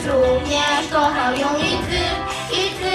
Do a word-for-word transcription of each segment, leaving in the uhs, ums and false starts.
Żebyś również kochał ją i ty, i ty.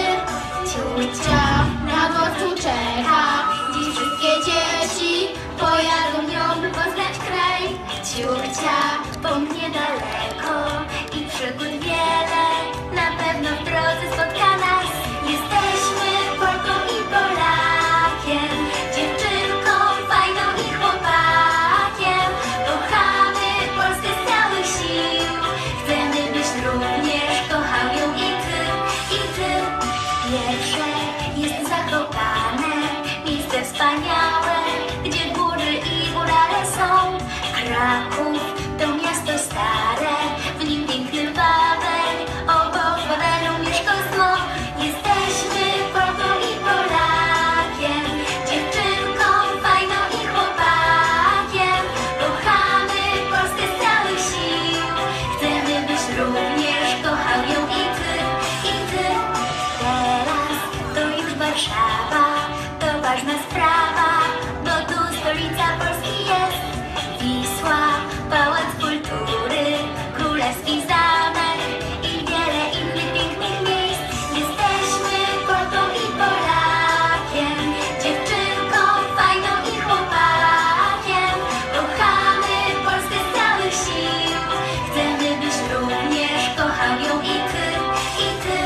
Ciucia na dworcu czeka, dziś wszystkie dzieci pojadą nią, by poznać kraj. Ciucia pomknie daleko i przygód wiele na pewno w drodze spotka nas. Jesteśmy Polką i Polakiem, dziewczynką fajną i chłopakiem. Kochamy Polskę z całych sił, chcemy byś również kochał ją i ty, i ty. Pierwsze jest Zakopane, miejsce wspaniałe, gdzie góry i górale są. Kraków to miasto stare, w nim piękny Wawel, obok Wawelu mieszka zło. Jesteśmy Polką i Polakiem, dziewczynką fajną i chłopakiem. Kochamy Polskę z całych sił, chcemy byś również kochał ją i ty, i ty. Teraz to już Warszawa, to ważna sprawa, bo tu stolica Polski jest. Wisła, Pałac Kultury, Królewski Zamek i wiele innych pięknych miejsc. Jesteśmy Polką i Polakiem, dziewczynką fajną i chłopakiem. Kochamy Polskę z całych sił, chcemy byś również kochał ją i ty, i ty.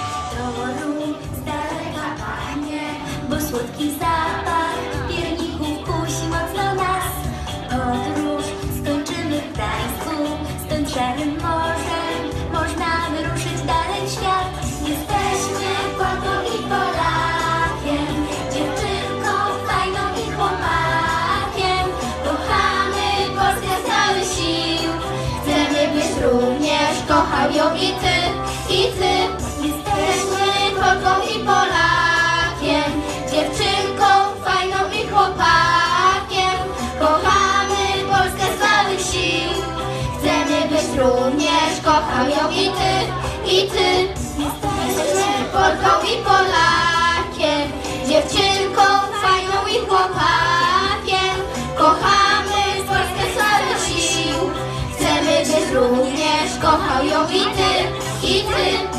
Toruń z daleka pachnie, bo słodki zapach pierników kusi mocno nas. Podróż skończymy w Gdańsku, stąd szarym morzem można wyruszyć dalej w świat. Jesteśmy Polką i Polakiem, dziewczynką fajną i chłopakiem. Kochamy Polskę z całych sił, chcemy byś również kochał ją i ty, i ty. Jesteśmy Polką i Polakiem, dziewczynką fajną i chłopakiem. Kochamy Polskę z całych sił, chcemy byś również kochał ją i ty, i ty. Jesteśmy Polką i Polakiem, dziewczynką fajną i chłopakiem. Kochamy Polskę z całych sił, chcemy byś również kochał ją i ty, i ty.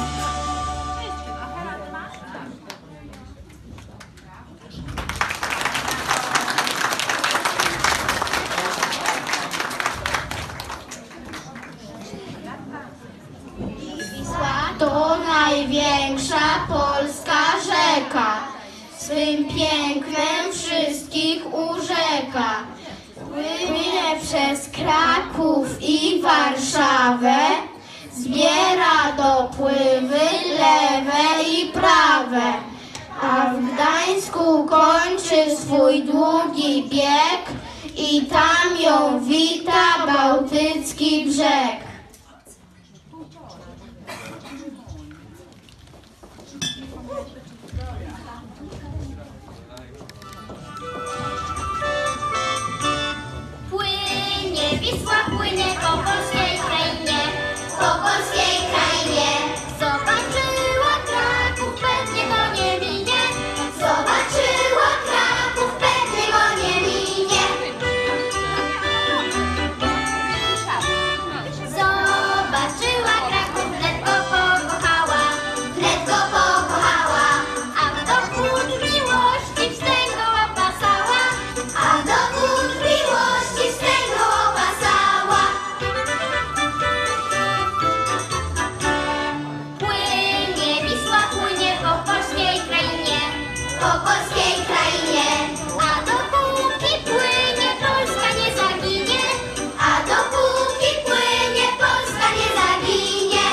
To największa polska rzeka, swym pięknem wszystkich urzeka. Płynie przez Kraków i Warszawę, zbiera dopływy lewe i prawe, a w Gdańsku kończy swój długi bieg i tam ją wita bałtycki brzeg. Płynie Wisła, płynie po polskiej krainie, po polskiej krainie. Zobaczyła Kraków, pewnie go nie minie. Zobaczyła Kraków, pewnie go nie minie. Zobaczyła Kraków, wnet go pokochała, wnet go pokochała. A w dowód miłości wstęgła pasała, a w dowód miłości wstęgła pasała. Płynie Wisła, płynie po polskiej krainie, po polskiej krainie. A dopóki płynie, Polska nie zaginie, a dopóki płynie, Polska nie zaginie.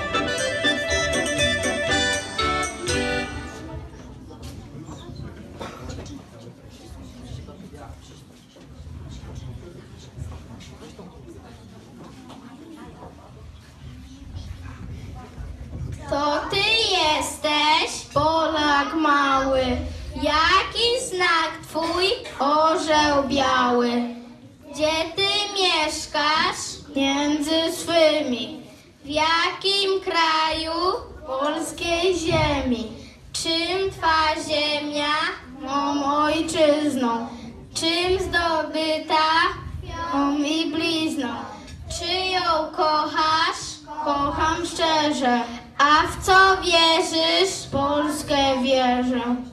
To ty jesteś, Polak mały, jaki znak twój, orzeł biały? Gdzie ty mieszkasz między swymi? W jakim kraju polskiej ziemi? Czym twa ziemia, mą ojczyzną? Czym zdobyta, ją i blizną? Czy ją kochasz, kocham szczerze. A w co wierzysz? Polskę wierzę.